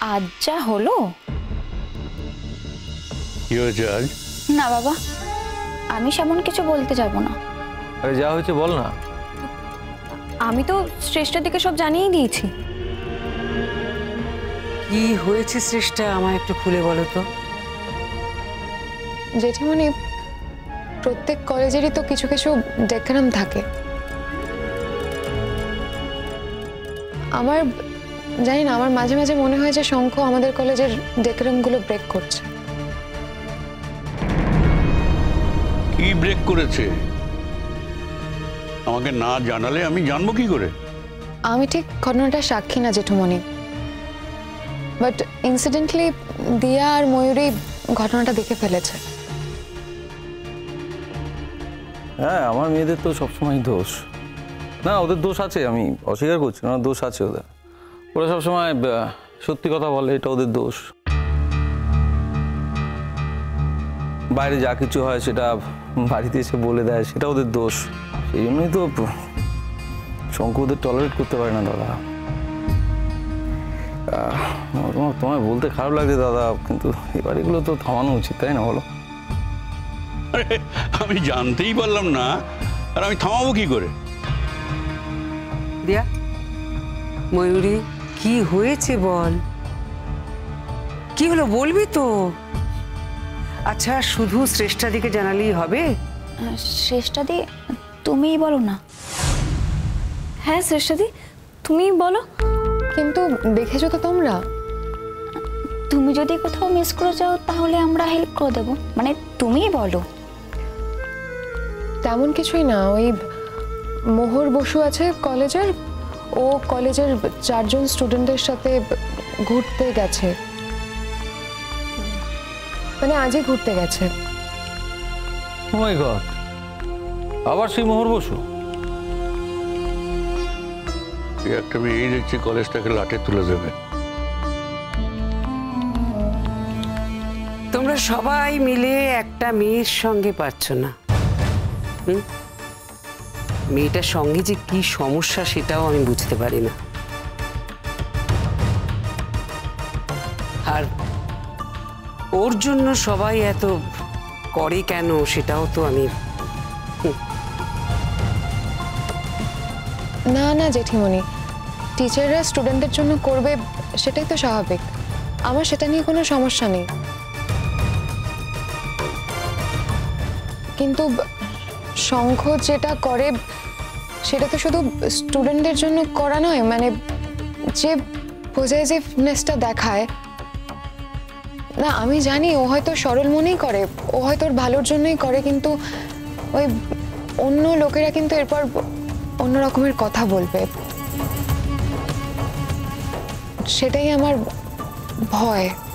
আজ যা হলো। কি হয়েছে আজ? না বাবা, আমি সেমন কিছু বলতে যাব না। আরে যা হয়েছে বল না। আমি তো শ্রেষ্ঠার দিকে সব জানিয়ে দিয়েছি। কি হয়েছে শ্রেষ্ঠা, আমায় একটু খুলে বলো তো। জেঠিমণি, প্রত্যেক কলেজেরই তো কিছু কিছু ডেকোরাম থাকে। আমার জানি না, আমার মাঝে মাঝে মনে হয় যে শঙ্খ আমাদের কলেজের ডেকোরামগুলো ব্রেক করছে। কি ব্রেক করেছে? আমাকে না জানালে আমি জানবো কি করে? আমি ঠিক ঘটনাটা সাক্ষী না জেঠুমণি, বাট ইনসিডেন্টলি দিয়া আর ময়ূরী ঘটনাটা দেখে ফেলেছে। হ্যাঁ, আমার মেয়েদের তো সবসময় দোষ। না, ওদের দোষ আছে, আমি অস্বীকার করছি না, দোষ আছে ওদের। ওরা সবসময় সত্যি কথা বলে, এটা ওদের দোষ। বাইরে যা কিছু হয় সেটা বাড়িতে এসে বলে দেয়, সেটা ওদের দোষ। সেই জন্যই তো শঙ্কু ওদের টলারেট করতে পারে না দাদা। তোমায় বলতে খারাপ লাগছে দাদা, কিন্তু এবার এগুলো তো থামানো উচিত, তাই না বলো? আমি জানতেই পারলাম না, আর আমি থামাবো কি করে? দিয়া, ময়ূরী, কি হয়েছে বল, কি হলো বলবি তো? আচ্ছা, শুধু শ্রেষ্ঠাদিকে জানালেই হবে? শ্রেষ্ঠাদি, তুমিই বলো না। হ্যাঁ শ্রেষ্ঠাদি, তুমিই বলো। কিন্তু দেখেছো তো তোমরা, তুমি যদি কোথাও মিস করে যাও তাহলে আমরা হেল্প করে দেবো, মানে তুমিই বলো। তেমন কিছুই না, ওই মোহর বসু আছে কলেজের, ও কলেজের 4 জন স্টুডেন্টের সাথে ঘুরতে গেছে, মানে আজই ঘুরতে গেছে। ও মাই গড, আবার সেই মোহর বসু? একটা মেয়ে দেখছি কলেজটাকে লাটে তুলে দেবে। তোমরা সবাই মিলে একটা মেয়ের সঙ্গে পারছো না। মেয়েটার সঙ্গে যে কি সমস্যা সেটাও আমি বুঝতে পারি না। আর ওর জন্য সবাই এত করে কেন সেটাও তো আমি। না না জেঠিমণি, টিচাররা স্টুডেন্টদের জন্য করবে সেটাই তো স্বাভাবিক, আমার সেটা নিয়ে কোনো সমস্যা নেই। কিন্তু শঙ্খ যেটা করে সেটা তো শুধু স্টুডেন্টদের জন্য করা নয়, মানে যে পজিটিভনেসটা দেখায় না, আমি জানি ও হয়তো সরল মনেই করে, ও হয়তো ওর ভালোর জন্যই করে, কিন্তু ওই অন্য লোকেরা কিন্তু এরপর অন্য রকমের কথা বলবে, সেটাই আমার ভয়।